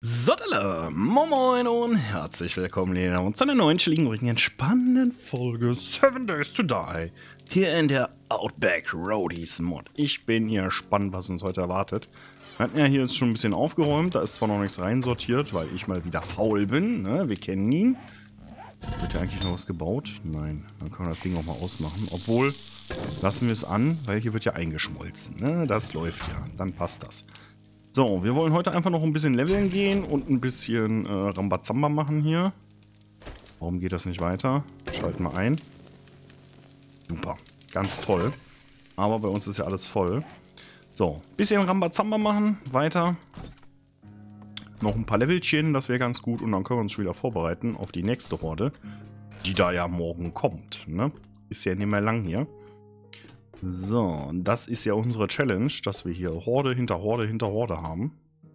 Sodala, moin und herzlich willkommen zu einer neuen chilligen, entspannenden Folge 7 Days to Die hier in der Outback Roadies Mod. Ich bin hier gespannt, was uns heute erwartet. Wir hatten ja hier jetzt schon ein bisschen aufgeräumt, da ist zwar noch nichts reinsortiert, weil ich mal wieder faul bin, ne? Wir kennen ihn. Wird hier eigentlich noch was gebaut? Nein, dann können wir das Ding auch mal ausmachen. Obwohl, lassen wir es an, weil hier wird ja eingeschmolzen, ne? Das läuft ja, dann passt das. So, wir wollen heute einfach noch ein bisschen leveln gehen und ein bisschen Rambazamba machen hier. Warum geht das nicht weiter? Schalten wir ein. Super, ganz toll. Aber bei uns ist ja alles voll. So, bisschen Rambazamba machen, weiter. Noch ein paar Levelchen, das wäre ganz gut. Und dann können wir uns schon wieder vorbereiten auf die nächste Horde, die da ja morgen kommt, ne? Ist ja nicht mehr lang hier. So, das ist ja unsere Challenge, dass wir hier Horde hinter Horde hinter Horde haben.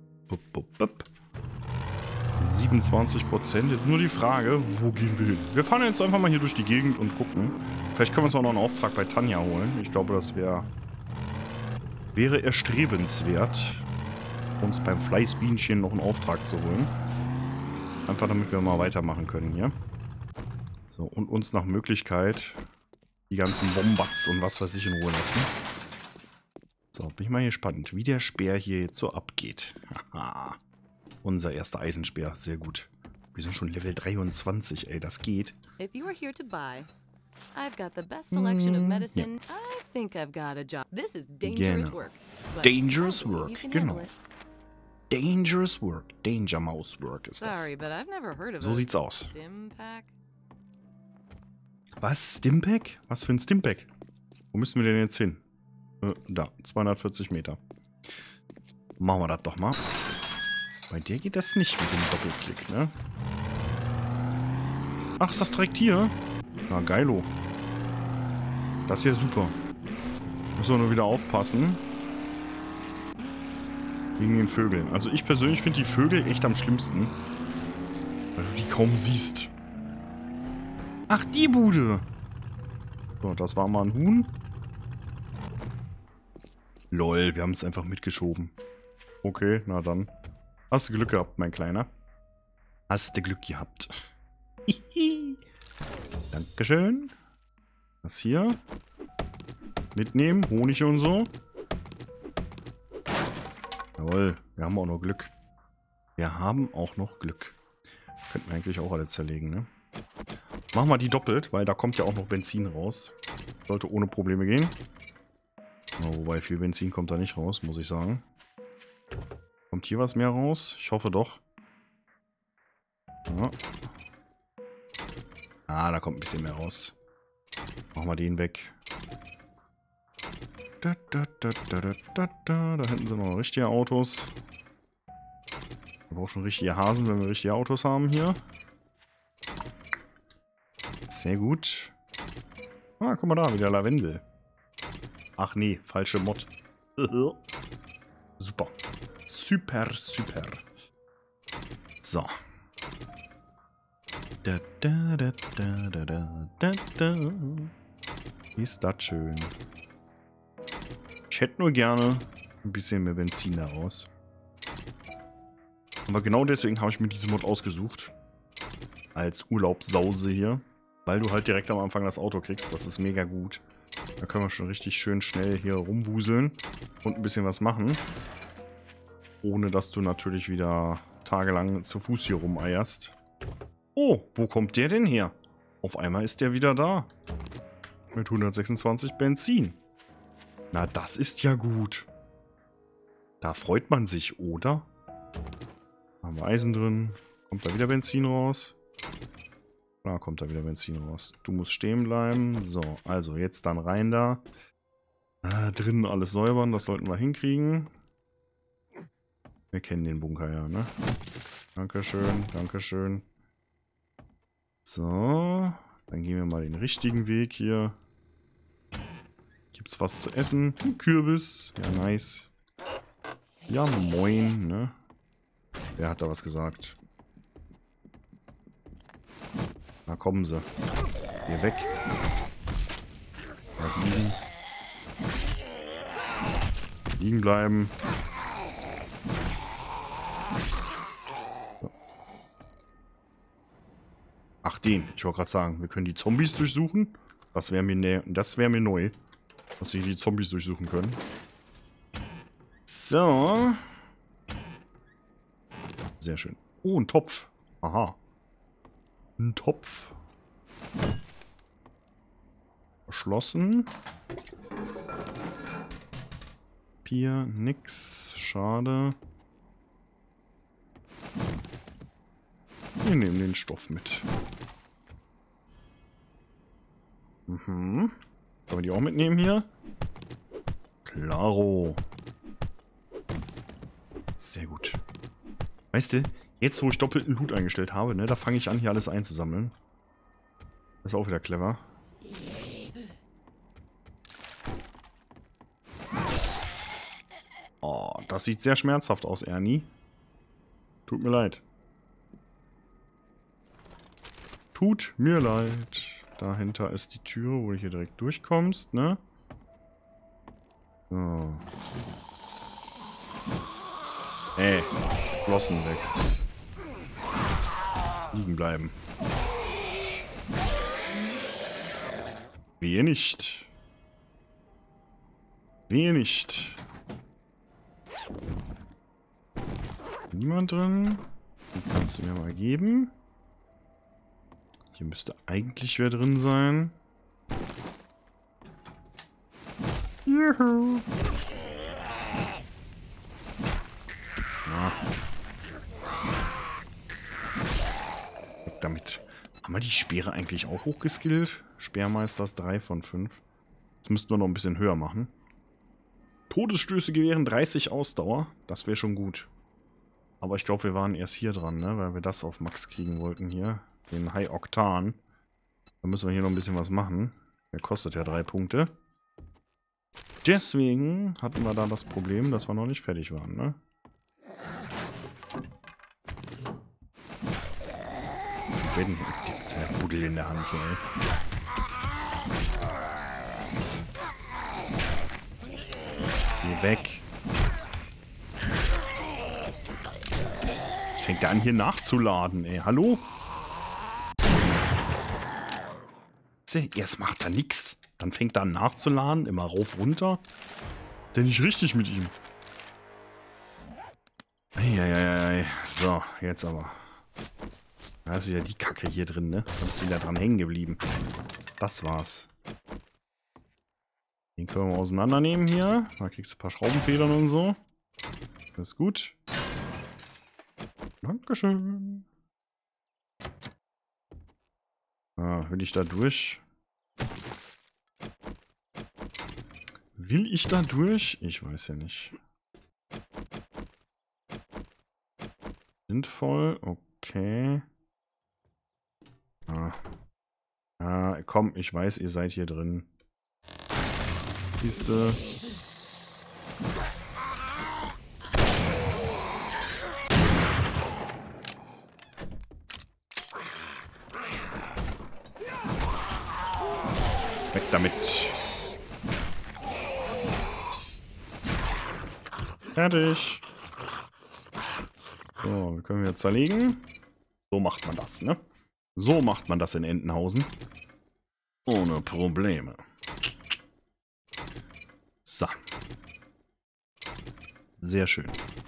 27%. Jetzt nur die Frage, wo gehen wir hin? Wir fahren jetzt einfach mal hier durch die Gegend und gucken. Vielleicht können wir uns auch noch einen Auftrag bei Tanja holen. Ich glaube, das wäre erstrebenswert, uns beim Fleißbienchen noch einen Auftrag zu holen. Einfach damit wir mal weitermachen können hier. So, und uns nach Möglichkeit die ganzen Bombats und was weiß ich in Ruhe lassen. So, bin ich mal gespannt, wie der Speer hier jetzt so abgeht. Haha. Unser erster Eisenspeer, sehr gut. Wir sind schon Level 23, ey, das geht. If you are here to buy, I've got the best selection of medicine. Ja. I think I've got a job. This is dangerous Genau. work. but Dangerous I believe you work, can genau. handle it. Dangerous work, Danger Mouse Work ist das. Sorry, but I've never heard of So a sieht's aus. Stimpack. Was? Stimpack? Was für ein Stimpack? Wo müssen wir denn jetzt hin? Da, 240 Meter. Machen wir das doch mal. Bei dir geht das nicht mit dem Doppelklick, ne? Ach, ist das direkt hier? Na, geilo. Das ist ja super. Müssen wir nur wieder aufpassen. Wegen den Vögeln. Also ich persönlich finde die Vögel echt am schlimmsten. Weil du die kaum siehst. Ach, die Bude. So, das war mal ein Huhn. Lol, wir haben es einfach mitgeschoben. Okay, na dann. Hast du Glück gehabt, mein Kleiner. Hast du Glück gehabt. Dankeschön. Das hier. Mitnehmen, Honig und so. Jawohl, wir haben auch noch Glück. Wir haben auch noch Glück. Könnten wir eigentlich auch alle zerlegen, ne? Machen wir die doppelt, weil da kommt ja auch noch Benzin raus. Sollte ohne Probleme gehen. Ja, wobei viel Benzin kommt da nicht raus, muss ich sagen. Kommt hier was mehr raus? Ich hoffe doch. Ja. Ah, da kommt ein bisschen mehr raus. Machen wir den weg. Da hinten sind noch richtige Autos. Wir brauchen schon richtige Hasen, wenn wir richtige Autos haben hier. Sehr gut. Ah, guck mal da, wieder Lavendel. Ach nee, falsche Mod. Super. Super, super. So. Ist das schön. Ich hätte nur gerne ein bisschen mehr Benzin daraus. Aber genau deswegen habe ich mir diese Mod ausgesucht. Als Urlaubssause hier. Weil du halt direkt am Anfang das Auto kriegst. Das ist mega gut. Da können wir schon richtig schön schnell hier rumwuseln. Und ein bisschen was machen. Ohne dass du natürlich wieder tagelang zu Fuß hier rumeierst. Oh, wo kommt der denn her? Auf einmal ist der wieder da. Mit 126 Benzin. Na, das ist ja gut. Da freut man sich, oder? Haben wir Eisen drin. Kommt da wieder Benzin raus? Da kommt da wieder Benzin raus. Du musst stehen bleiben. So, also jetzt dann rein da. Drinnen alles säubern, das sollten wir hinkriegen. Wir kennen den Bunker ja, ne? Dankeschön, dankeschön. So, dann gehen wir mal den richtigen Weg hier. Gibt's was zu essen? Kürbis. Ja, nice. Ja, moin, ne? Wer hat da was gesagt? Na, kommen sie. Hier weg. Bleib liegen. Liegen bleiben. Ach, den. Ich wollte gerade sagen, wir können die Zombies durchsuchen. Das wäre mir neu, dass wir die Zombies durchsuchen können. So. Sehr schön. Oh, ein Topf. Aha. Ein Topf. Verschlossen. Hier nix. Schade. Wir nehmen den Stoff mit. Mhm. Können wir die auch mitnehmen hier? Klaro. Sehr gut. Weißt du, jetzt wo ich doppelten Loot eingestellt habe, ne, da fange ich an, hier alles einzusammeln. Das ist auch wieder clever. Oh, das sieht sehr schmerzhaft aus, Ernie. Tut mir leid. Tut mir leid. Dahinter ist die Tür, wo du hier direkt durchkommst, ne? So. Flossen weg. Liegen bleiben. Wehe nicht. Wehe nicht. Niemand drin. Die kannst du mir mal geben. Hier müsste eigentlich wer drin sein. Juhu. Na. Weg damit. Haben wir die Speere eigentlich auch hochgeskillt? Speermeister ist 3 von 5. Jetzt müssten wir noch ein bisschen höher machen. Todesstöße gewähren 30 Ausdauer. Das wäre schon gut. Aber ich glaube, wir waren erst hier dran, ne? Weil wir das auf Max kriegen wollten hier. Den High Octan. Da müssen wir hier noch ein bisschen was machen. Der kostet ja 3 Punkte. Deswegen hatten wir da das Problem, dass wir noch nicht fertig waren, ne? Wenn jetzt der Pudel in der Hand hier, ey. Geh weg. Jetzt fängt er an hier nachzuladen, ey. Hallo? Erst macht er nix. Dann fängt er an nachzuladen. Immer rauf, runter. Denn nicht richtig mit ihm. Eieiei. So, jetzt aber. Da ist wieder die Kacke hier drin, ne? Da ist wieder dran hängen geblieben. Das war's. Den können wir auseinandernehmen hier. Da kriegst du ein paar Schraubenfedern und so. Das ist gut. Dankeschön. Ah, will ich da durch? Will ich da durch? Ich weiß ja nicht. Sinnvoll, okay. Ah, komm, ich weiß, ihr seid hier drin. Siehste. Weg damit. Fertig. So, wir können wieder zerlegen. So macht man das, ne? So macht man das in Entenhausen. Ohne Probleme. So. Sehr schön.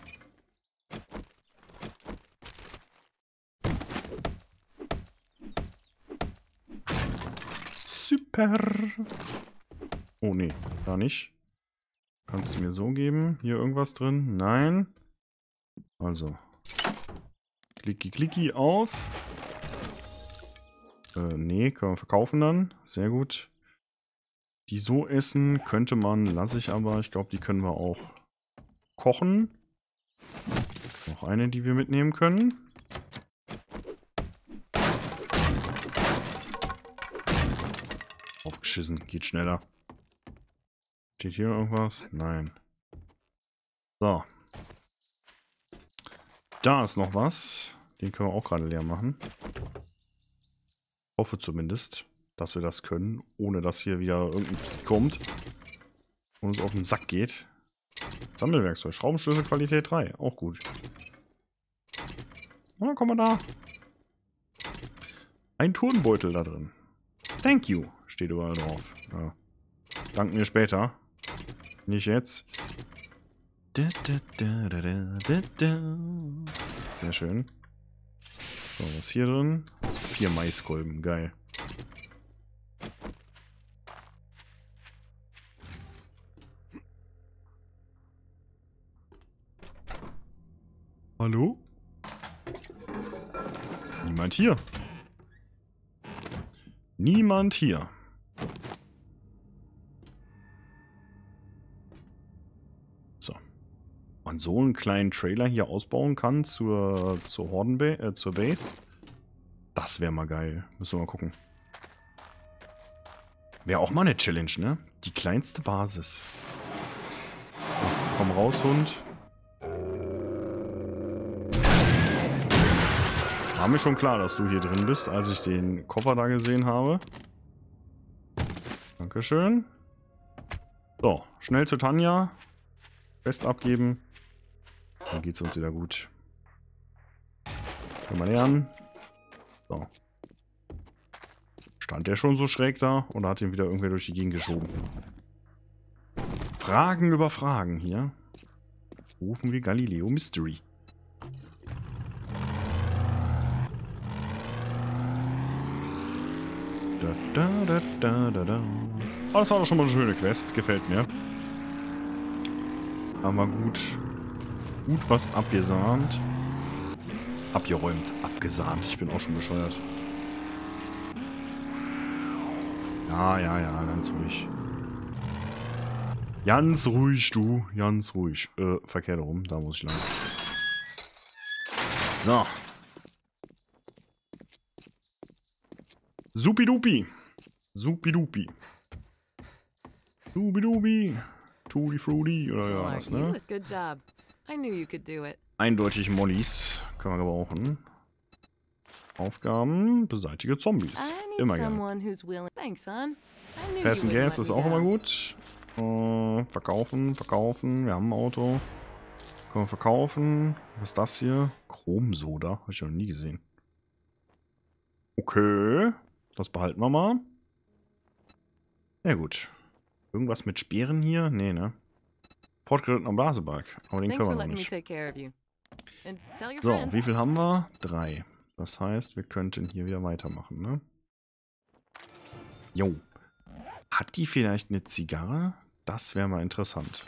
Super. Oh nee, gar nicht. Kannst du mir so geben? Hier irgendwas drin? Nein. Also. Klicki, klicki auf. Nee, können wir verkaufen dann. Sehr gut. Die so essen könnte man, lasse ich aber. Ich glaube, die können wir auch kochen. Noch eine, die wir mitnehmen können. Aufgeschissen, geht schneller. Steht hier irgendwas? Nein. So. Da ist noch was. Den können wir auch gerade leer machen. Hoffe zumindest, dass wir das können, ohne dass hier wieder irgendein Vieh kommt und uns auf den Sack geht. Sammelwerkzeug, Schraubenschlüssel Qualität 3, auch gut. Na, komm mal da. Ein Turnbeutel da drin. Thank you, steht überall drauf. Ja. Danken mir später. Nicht jetzt. Sehr schön. So, was ist hier drin? 4 Maiskolben, geil. Hallo? Niemand hier. Niemand hier. So. Man so einen kleinen Trailer hier ausbauen kann zur zur Base. Das wäre mal geil. Müssen wir mal gucken. Wäre auch mal eine Challenge, ne? Die kleinste Basis. So, komm raus, Hund. War mir schon klar, dass du hier drin bist, als ich den Koffer da gesehen habe. Dankeschön. So, schnell zu Tanja. Quest abgeben. Dann geht's uns wieder gut. Können wir lernen. So. Stand der schon so schräg da oder hat ihn wieder irgendwer durch die Gegend geschoben? Fragen über Fragen hier. Rufen wir Galileo Mystery. Oh, das war doch schon mal eine schöne Quest. Gefällt mir. Haben wir gut was abgesahnt. Abgeräumt. Abgesahnt. Ich bin auch schon bescheuert. Ja, ganz ruhig. Ganz ruhig, du. Ganz ruhig. Verkehrt rum. Da muss ich lang. So. Supidupi. Supidupi. Supidupi. Tutti Frutti. Oder ja, was, ne? Good job. I knew you could do it. Eindeutig Mollys. Können wir gebrauchen. Aufgaben. Beseitige Zombies. Immer gerne. Pass and Gas ist auch immer gut. Verkaufen. Wir haben ein Auto. Können wir verkaufen. Was ist das hier? Chromsoda. Habe ich noch nie gesehen. Okay. Das behalten wir mal. Ja gut. Irgendwas mit Speeren hier? Nee, ne? Fortgeschrittener Blasebalg. Aber den können wir noch nicht. So, wie viel haben wir? 3. Das heißt, wir könnten hier wieder weitermachen, ne? Jo. Hat die vielleicht eine Zigarre? Das wäre mal interessant.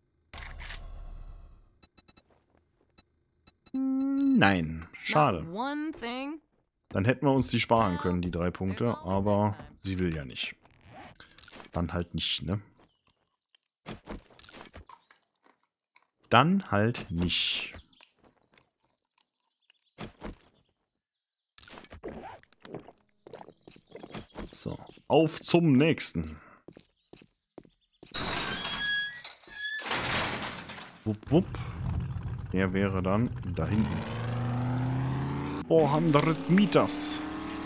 Nein. Schade. Dann hätten wir uns die sparen können, die 3 Punkte. Aber sie will ja nicht. Dann halt nicht, ne? Dann halt nicht. So, auf zum nächsten. Wupp, wupp. Der wäre dann da hinten. 400 Meters.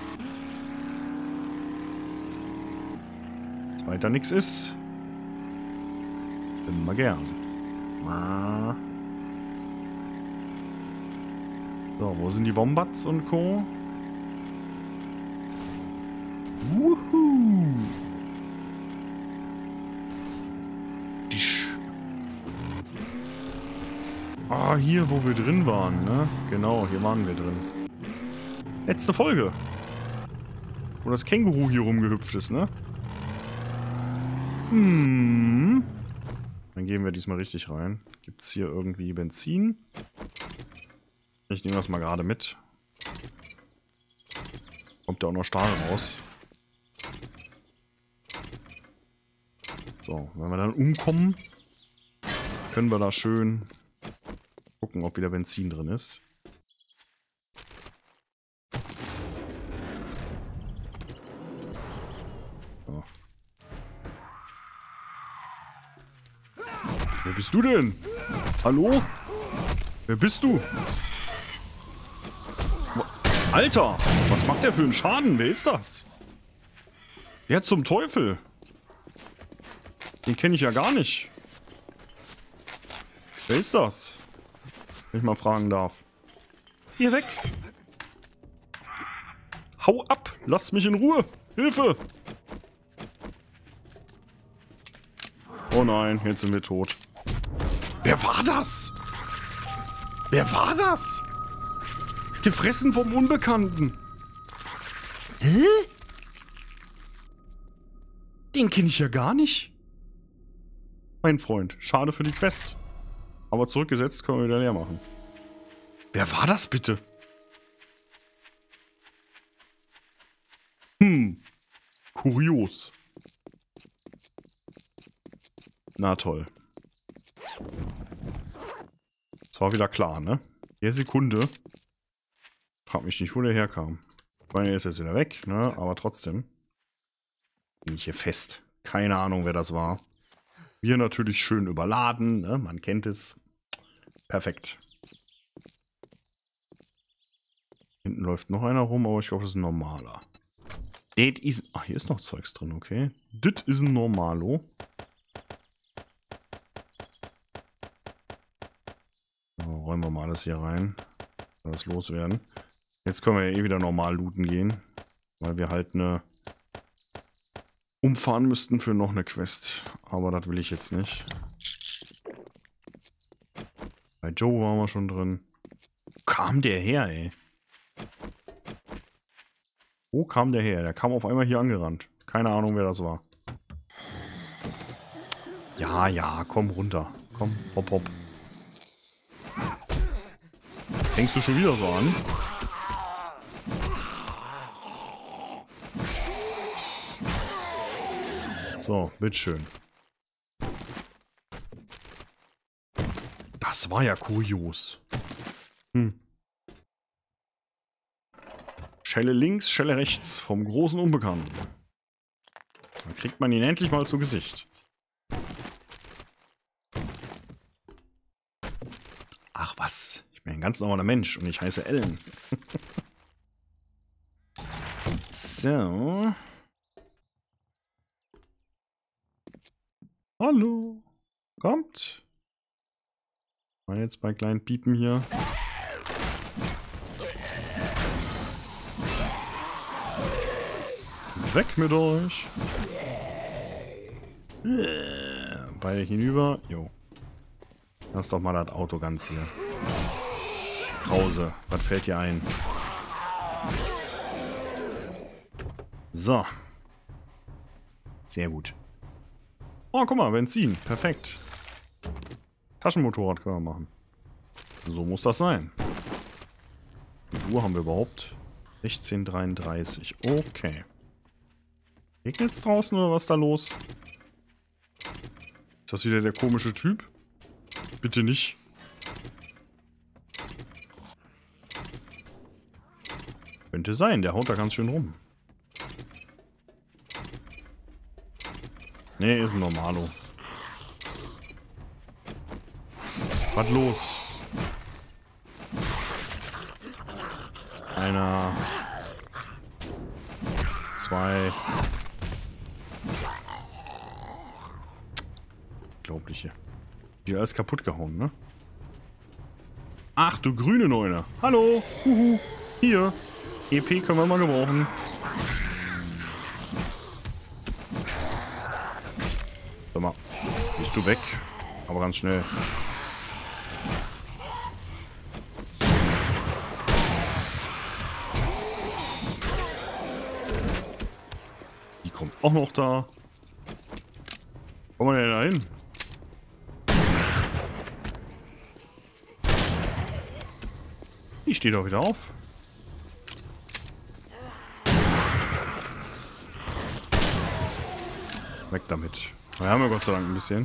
Wenn weiter nichts ist. Immer gern. So, wo sind die Wombats und Co.? Wuhu! Ah, hier, wo wir drin waren, ne? Genau, hier waren wir drin. Letzte Folge. Wo das Känguru hier rumgehüpft ist, ne? Dann gehen wir diesmal richtig rein. Gibt es hier irgendwie Benzin? Ich nehme das mal gerade mit. Kommt da auch noch Stahl raus. So, wenn wir dann umkommen, können wir da schön gucken, ob wieder Benzin drin ist. So. Wer bist du denn? Hallo? Wer bist du? Alter, was macht der für einen Schaden? Wer ist das? Wer zum Teufel? Den kenne ich ja gar nicht. Wer ist das? Wenn ich mal fragen darf. Hier weg. Hau ab! Lass mich in Ruhe! Hilfe! Oh nein, jetzt sind wir tot. Wer war das? Wer war das? Gefressen vom Unbekannten. Hä? Den kenne ich ja gar nicht. Mein Freund, schade für die Quest. Aber zurückgesetzt können wir wieder leer machen. Wer war das bitte? Kurios. Na toll. Das war wieder klar, ne? Der Sekunde. Frag mich nicht, wo der herkam. Ich meine, er ist jetzt wieder weg, ne? Aber trotzdem. Bin ich hier fest. Keine Ahnung, wer das war. Wir natürlich schön überladen, ne? Man kennt es. Perfekt. Hinten läuft noch einer rum, aber ich glaube, das ist ein normaler. Das ist... Ach, hier ist noch Zeugs drin, okay. Das ist ein Normalo. So, räumen wir mal alles hier rein. Alles loswerden. Jetzt können wir ja eh wieder normal looten gehen. Weil wir halt eine... umfahren müssten für noch eine Quest. Aber das will ich jetzt nicht. Bei Joe waren wir schon drin. Wo kam der her, ey? Wo kam der her? Der kam auf einmal hier angerannt. Keine Ahnung, wer das war. Ja, ja, komm runter. Komm, hopp, hopp. Fängst du schon wieder so an? So, bitteschön. Das war ja kurios. Schelle links, Schelle rechts. Vom großen Unbekannten. Dann kriegt man ihn endlich mal zu Gesicht. Ach was. Ich bin ein ganz normaler Mensch und ich heiße Ellen. So. Hallo. Kommt. Mal jetzt bei kleinen Piepen hier. Weg mit euch. Beide hinüber. Jo. Lass doch mal das Auto ganz hier. Krause. Was fällt dir ein? So. Sehr gut. Oh, guck mal, Benzin. Perfekt. Taschenmotorrad können wir machen. So muss das sein. Wie viel Uhr haben wir überhaupt? 16:33. Okay. Regnet's draußen oder was ist da los? Ist das wieder der komische Typ? Bitte nicht. Könnte sein, der haut da ganz schön rum. Nee, ist ein Normalo. Was los? Einer. Zwei. Unglaubliche. Die alles kaputt gehauen, ne? Ach, du grüne Neune. Hallo. Huhu. Hier. EP können wir mal gebrauchen. Sag mal. Bist du weg? Aber ganz schnell. Die kommt auch noch da. Wo kommen wir denn da hin? Die steht doch wieder auf. Weg damit. Wir haben ja Gott sei Dank ein bisschen.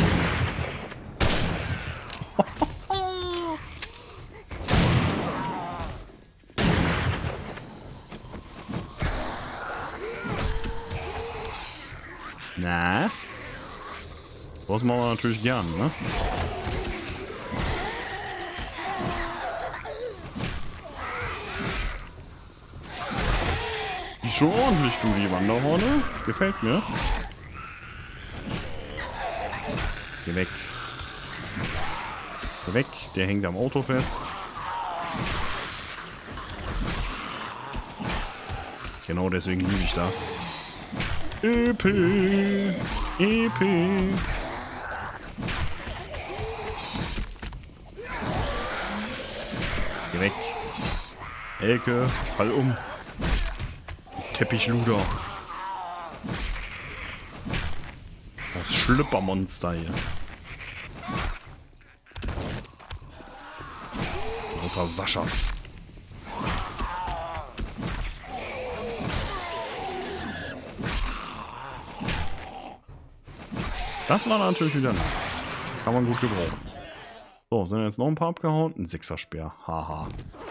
Na? Das machen wir natürlich gern, ne? Ist schon ordentlich, du, die Wanderhorne. Gefällt mir. Geh weg. Geh weg, der hängt am Auto fest. Genau deswegen liebe ich das. EP. EP. Geh weg. Elke, fall um. Teppichluder. Das Schlüppermonster hier. Lauter Saschas. Das war natürlich wieder nice. Kann man gut gebrauchen. So, sind jetzt noch ein paar abgehauen? Ein 6er Speer. Haha.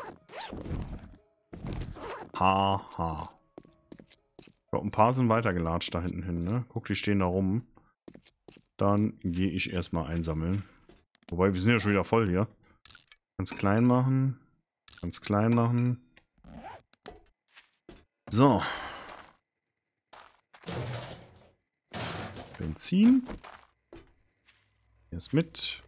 Haha. Ich glaube, ein paar sind weitergelatscht da hinten hin, ne? Guck, die stehen da rum. Dann gehe ich erstmal einsammeln. Wobei, wir sind ja schon wieder voll hier. Ganz klein machen. Ganz klein machen. So. Benzin. Hier ist mit.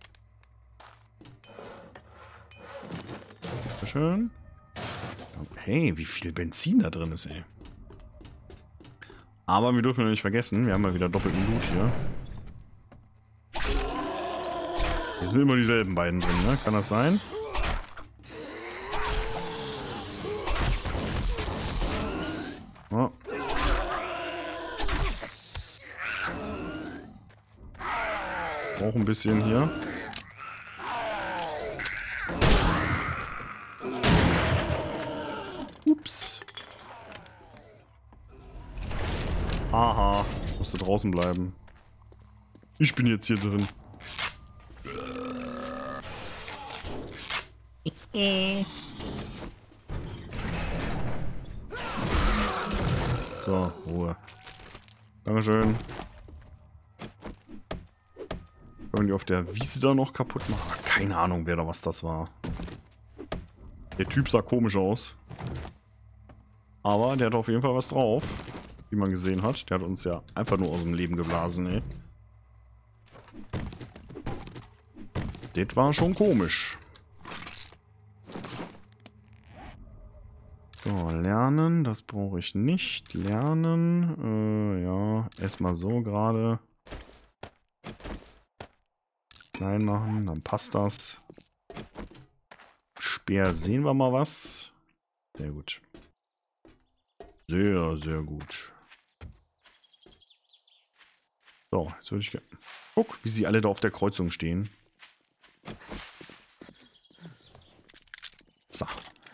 Schön. Hey, wie viel Benzin da drin ist, ey. Aber wir dürfen nicht vergessen, wir haben ja wieder doppelten Loot hier. Hier sind immer dieselben beiden drin, ne? Kann das sein? Oh. Auch ein bisschen hier. Ups. Aha, ich musste draußen bleiben. Ich bin jetzt hier drin. So, Ruhe. Dankeschön. Können die auf der Wiese da noch kaputt machen? Keine Ahnung, wer da was das war. Der Typ sah komisch aus. Aber der hat auf jeden Fall was drauf. Wie man gesehen hat. Der hat uns ja einfach nur aus dem Leben geblasen, ey. Das war schon komisch. So, lernen. Das brauche ich nicht. Lernen. Ja, erstmal so gerade. Klein machen, dann passt das. Speer, sehen wir mal was. Sehr gut. Sehr, sehr gut. So, jetzt würde ich... Guck, wie sie alle da auf der Kreuzung stehen. So.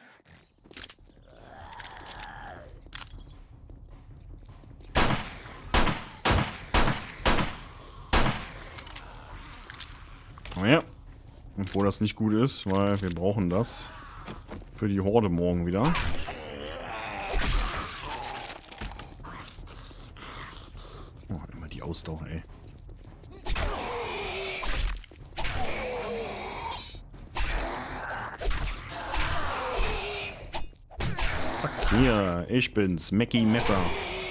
Naja. Obwohl das nicht gut ist, weil wir brauchen das für die Horde morgen wieder. Oh, immer die Ausdauer, ey. Zack, hier, ich bin's, Mackie Messer.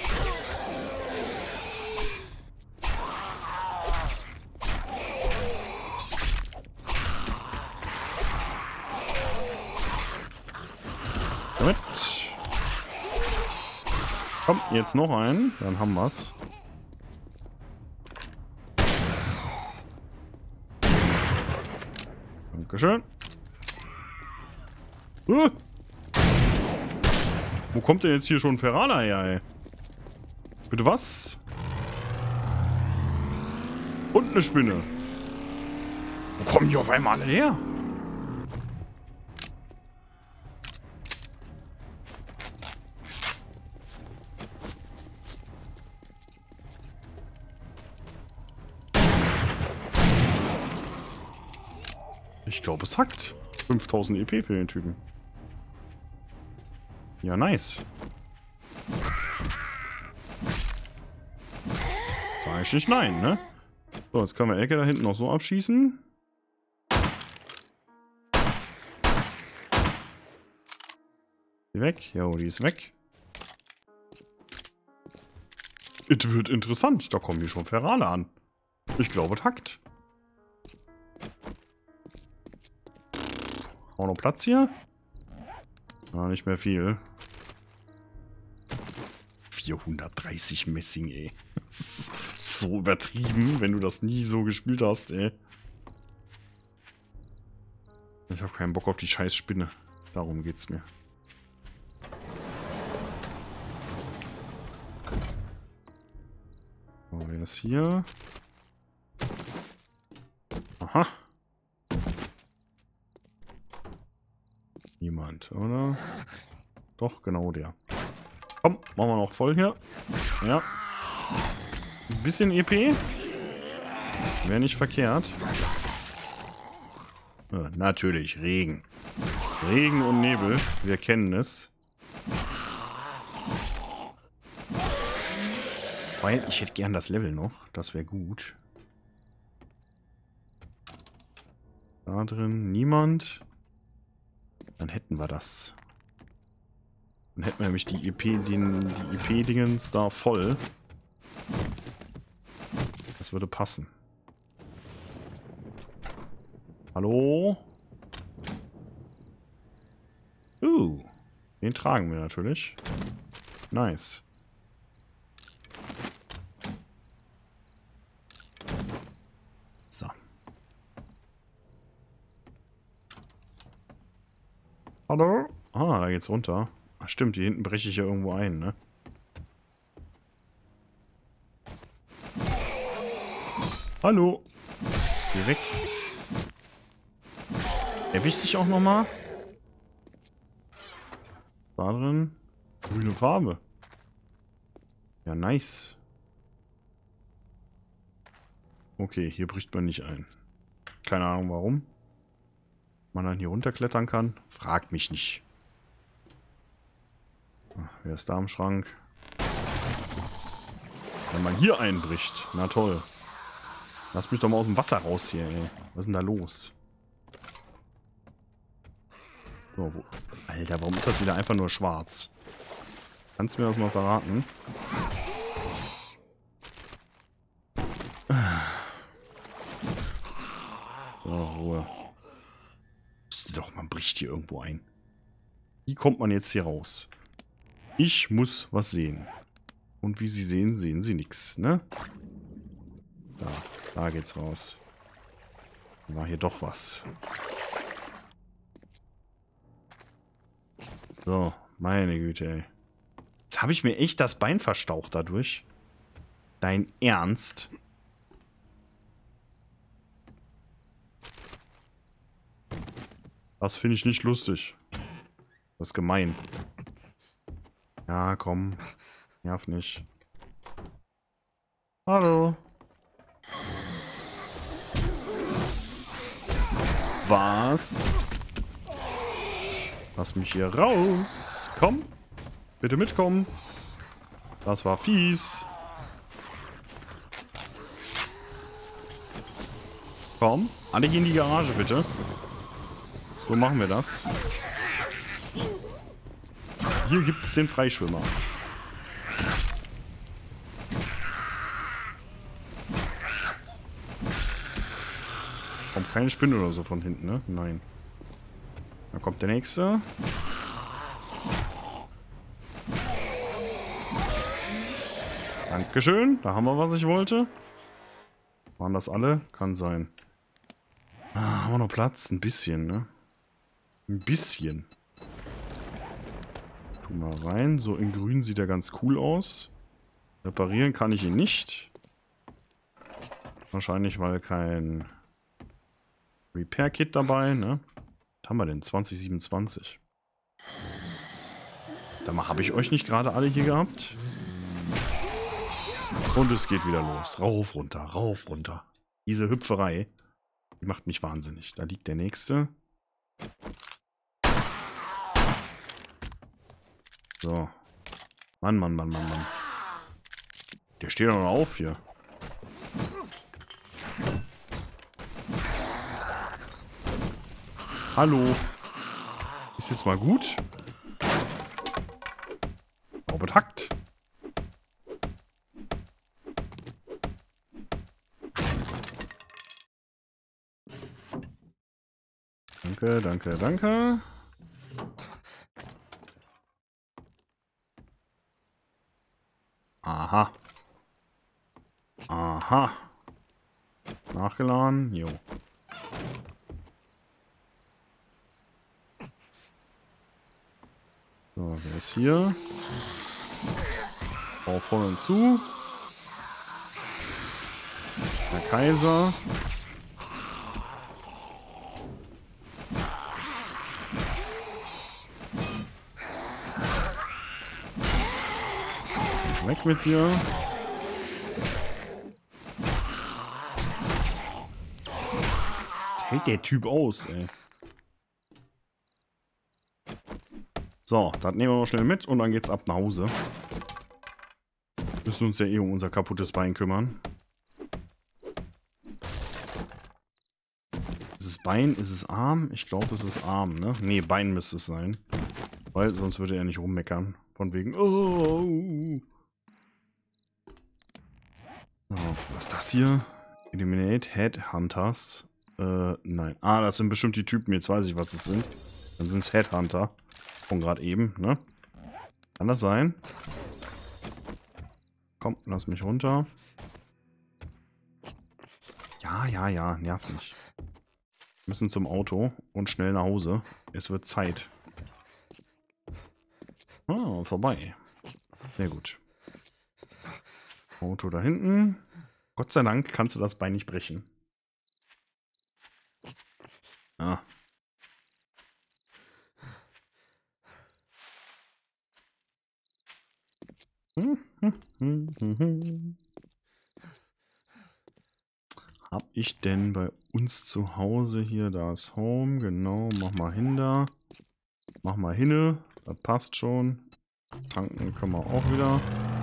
Damit. Komm, jetzt noch einen, dann haben wir's. Dankeschön. Wo kommt denn jetzt hier schon Ferrana her, ey? Bitte was? Und eine Spinne. Wo kommen die auf einmal alle her? Ich glaube, es hackt. 5000 EP für den Typen. Ja, nice. Sag ich nicht nein, ne? So, jetzt können wir Elke da hinten noch so abschießen. Die weg? Jo, die ist weg. Es wird interessant. Da kommen die schon Ferrale an. Ich glaube, es hackt. Auch noch Platz hier? Ah, nicht mehr viel. 430 Messing, ey. Das ist so übertrieben, wenn du das nie so gespielt hast, ey. Ich habe keinen Bock auf die scheiß Spinne. Darum geht's mir. Machen wir das hier. Aha. Niemand, oder? Doch, genau der. Komm, machen wir noch voll hier. Ja. Ein bisschen EP. Wäre nicht verkehrt. Ja, natürlich, Regen. Regen und Nebel, wir kennen es. Weil ich hätte gern das Level noch, das wäre gut. Da drin niemand. Dann hätten wir das. Dann hätten wir nämlich die EP-Dingens da voll. Das würde passen. Hallo? Den tragen wir natürlich. Nice. So. Hallo? Ah, da geht's runter. Ach, stimmt, hier hinten breche ich ja irgendwo ein, ne? Hallo? Geh weg. Erwische dich auch nochmal? Da drin. Grüne Farbe. Ja, nice. Okay, hier bricht man nicht ein. Keine Ahnung warum. Man dann hier runterklettern kann. Fragt mich nicht. Ach, wer ist da am Schrank? Wenn man hier einbricht. Na toll. Lass mich doch mal aus dem Wasser raus hier, ey. Was ist denn da los? So, wo? Alter, warum ist das wieder einfach nur schwarz? Kannst du mir das mal verraten? So, Ruhe. Doch, man bricht hier irgendwo ein. Wie kommt man jetzt hier raus? Ich muss was sehen. Und wie Sie sehen, sehen Sie nichts, ne? Da geht's raus. War hier doch was. So, meine Güte, ey. Jetzt habe ich mir echt das Bein verstaucht dadurch. Dein Ernst? Das finde ich nicht lustig. Das ist gemein. Ja, komm. Nerv nicht. Hallo. Was? Lass mich hier raus. Komm. Bitte mitkommen. Das war fies. Komm. Alle hier in die Garage, bitte. So machen wir das. Hier gibt es den Freischwimmer. Kommt keine Spinne oder so von hinten, ne? Nein. Da kommt der nächste. Dankeschön. Da haben wir, was ich wollte. Waren das alle? Kann sein. Ah, haben wir noch Platz? Ein bisschen, ne? Ein bisschen. Tu mal rein. So in grün sieht er ganz cool aus. Reparieren kann ich ihn nicht. Wahrscheinlich, weil kein Repair-Kit dabei, ne? Was haben wir denn? 2027. Sag mal, habe ich euch nicht gerade alle hier gehabt? Und es geht wieder los. Rauf, runter, rauf, runter. Diese Hüpferei, die macht mich wahnsinnig. Da liegt der nächste. So. Mann, Mann, Mann, Mann, Mann. Der steht doch noch auf hier. Hallo. Ist jetzt mal gut? Robert hackt. Danke, danke, danke. Aha. Aha. Nachgeladen. Jo. So, wer ist hier? Auf von und zu. Der Kaiser. Weg mit dir. Hält der Typ aus, ey. So, das nehmen wir noch schnell mit und dann geht's ab nach Hause. Müssen uns ja eh um unser kaputtes Bein kümmern. Ist es Bein? Ist es Arm? Ich glaube, es ist Arm, ne? Ne, Bein müsste es sein. Weil sonst würde er nicht rummeckern. Von wegen, oh. So, was ist das hier? Eliminate Headhunters. Nein. Ah, das sind bestimmt die Typen. Jetzt weiß ich, was es sind. Dann sind es Headhunter. Von gerade eben, ne? Kann das sein? Komm, lass mich runter. Ja, nerv nicht. Wir müssen zum Auto und schnell nach Hause. Es wird Zeit. Ah, vorbei. Sehr gut. Auto da hinten. Gott sei Dank kannst du das Bein nicht brechen. Ah. Hab ich denn bei uns zu Hause hier das Home? Genau, mach mal hin da. Mach mal hinne. Das passt schon. Tanken können wir auch wieder.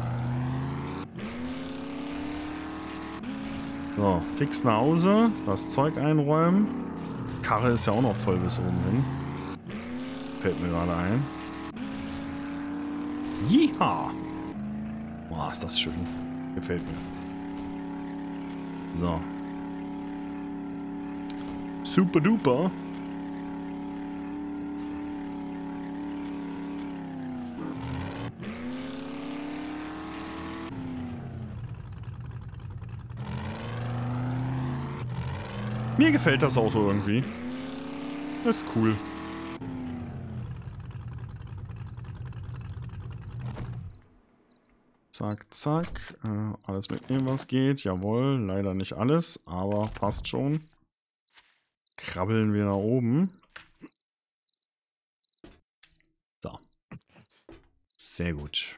So, fix nach Hause. Das Zeug einräumen. Karre ist ja auch noch voll bis oben hin. Fällt mir gerade ein. Jiha! Boah, ist das schön. Gefällt mir. So. Super duper. Mir gefällt das Auto irgendwie. Ist cool. Zack, zack. Alles mitnehmen, was geht. Jawohl, leider nicht alles, aber passt schon. Krabbeln wir nach oben. So. Sehr gut.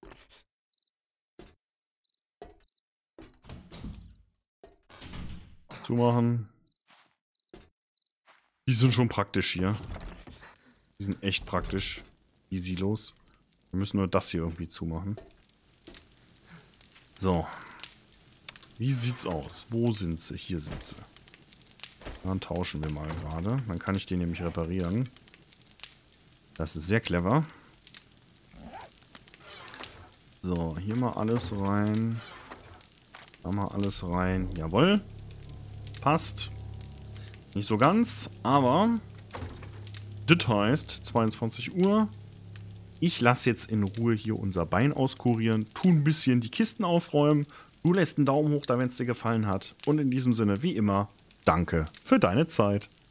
Zumachen. Die sind schon praktisch hier. Die sind echt praktisch. Die Silos. Wir müssen nur das hier irgendwie zumachen. So. Wie sieht's aus? Wo sind sie? Hier sind sie. Dann tauschen wir mal gerade. Dann kann ich die nämlich reparieren. Das ist sehr clever. So, hier mal alles rein. Da mal alles rein. Jawohl. Passt. Nicht so ganz, aber das heißt 22 Uhr. Ich lasse jetzt in Ruhe hier unser Bein auskurieren, tu ein bisschen die Kisten aufräumen. Du lässt einen Daumen hoch da, wenn es dir gefallen hat. Und in diesem Sinne, wie immer, danke für deine Zeit.